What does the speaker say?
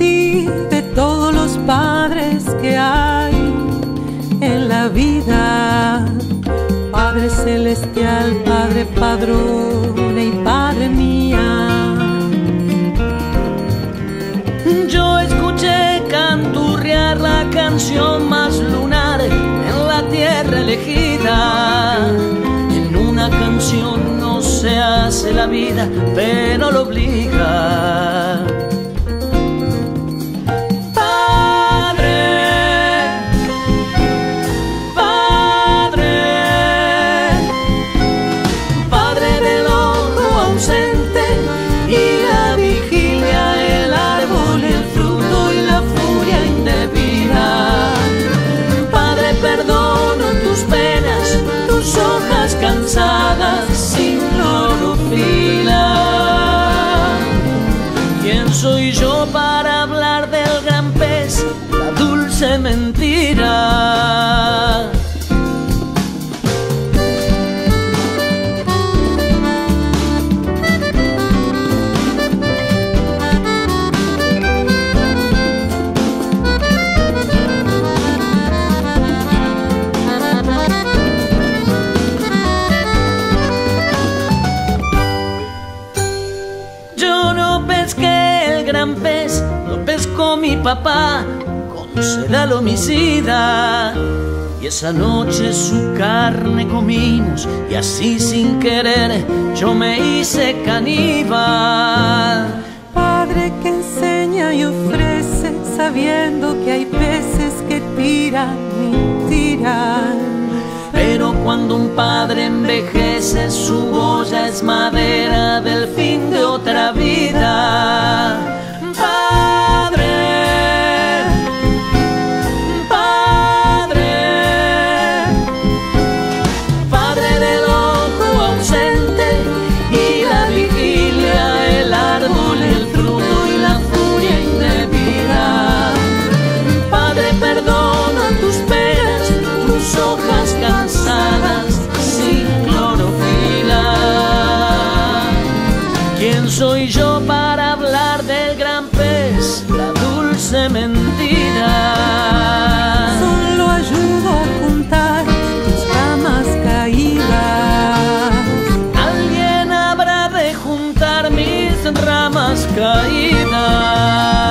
sí de todos los padres que hay en la vida. Padre celestial, Padre padrone y Padre mía. Yo escuché canturrear la canción más lunar en la tierra elegida. En una canción no se hace la vida, pero lo obliga. Cansadas sin clorofila. ¿Quién soy yo para hablar del gran pez, la dulce mentira? Pez, lo pescó mi papá con sed al homicida, y esa noche su carne comimos y así sin querer yo me hice caníbal. Padre que enseña y ofrece sabiendo que hay peces que tiran y tiran, pero cuando un padre envejece su olla es madera del fin de otra vida. Hojas cansadas sin clorofila. ¿Quién soy yo para hablar del gran pez, la dulce mentira? Solo ayudo a juntar tus ramas caídas. Alguien habrá de juntar mis ramas caídas.